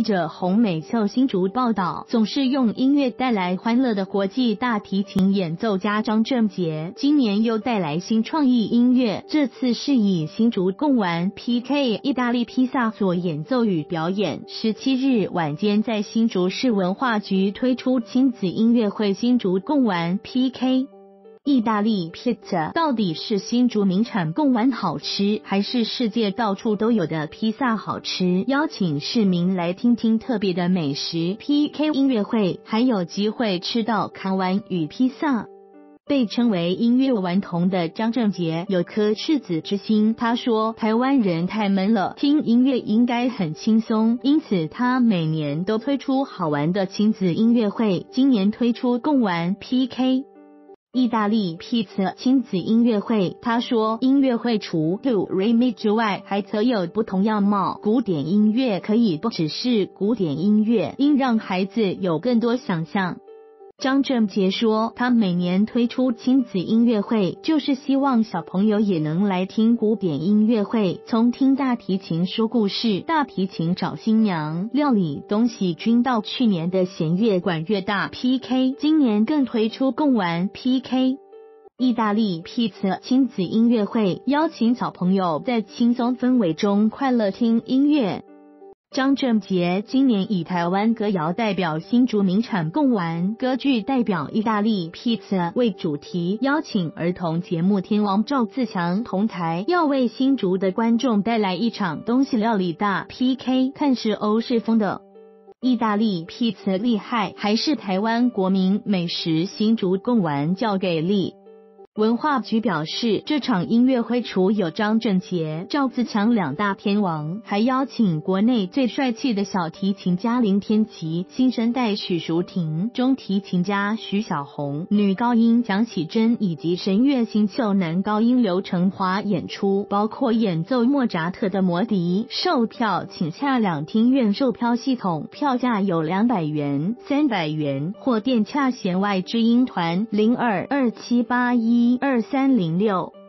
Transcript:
记者洪美秀新竹报道，总是用音乐带来欢乐的国际大提琴演奏家张正杰，今年又带来新创意音乐，这次是以新竹贡丸 PK 意大利披萨所演奏与表演。17日晚间在新竹市文化局推出亲子音乐会新竹贡丸 PK。意大利 pizza 到底是新竹名产贡丸好吃，还是世界到处都有的披萨好吃？邀请市民来听听特别的美食 PK 音乐会，还有机会吃到康丸与披萨。被称为音乐顽童的张正杰有颗赤子之心，他说台湾人太闷了，听音乐应该很轻松，因此他每年都推出好玩的亲子音乐会，今年推出贡丸 PK意大利 pizza 亲子音乐会。他说音乐会除 Do Re Mi 之外，还则有不同样貌。古典音乐可以不只是古典音乐，应让孩子有更多想象。张正杰说他每年推出亲子音乐会，就是希望小朋友也能来听古典音乐会，从听大提琴说故事、大提琴找新娘、料理东西均到去年的弦乐管乐大 PK， 今年更推出贡丸 PK。意大利 pizza 亲子音乐会，邀请小朋友在轻松氛围中快乐听音乐。张正杰今年以台湾歌谣代表新竹名产贡丸，歌剧代表意大利 pizza 为主题，邀请儿童节目天王赵自强同台，要为新竹的观众带来一场东西料理大 PK， 看是欧式风的意大利 pizza 厉害，还是台湾国民美食新竹贡丸较给力？文化局表示，这场音乐会除有张正杰、赵自强两大天王，还邀请国内最帅气的小提琴家林天琪、新生代许淑婷、中提琴家徐小红、女高音蒋喜珍以及神乐新秀男高音刘成华演出，包括演奏莫扎特的魔笛。售票请下两厅院售票系统，票价有200元、300元，或电洽弦外之音团0227812306。